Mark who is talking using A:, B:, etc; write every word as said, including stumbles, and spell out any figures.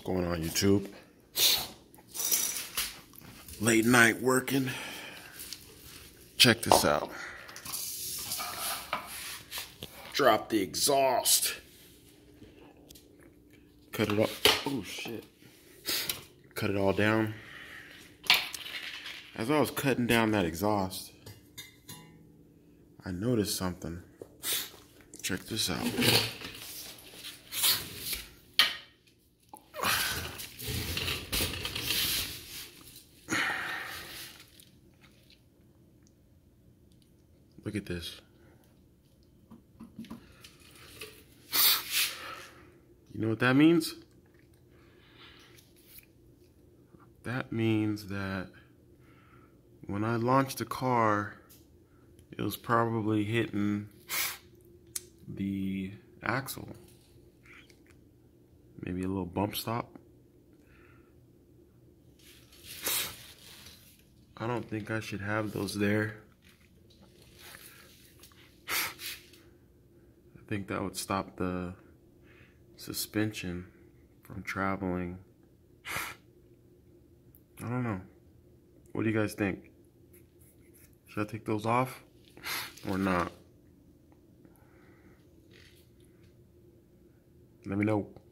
A: going on, YouTube? Late night working. Check this out. Drop the exhaust. Cut it off. Oh shit. Cut it all down. As I was cutting down that exhaust, I noticed something. Check this out. Look at this. You know what that means? That means that when I launched the car, it was probably hitting the axle. Maybe a little bump stop. I don't think I should have those there. I think that would stop the suspension from traveling. I don't know. What do you guys think? Should I take those off or not? Let me know.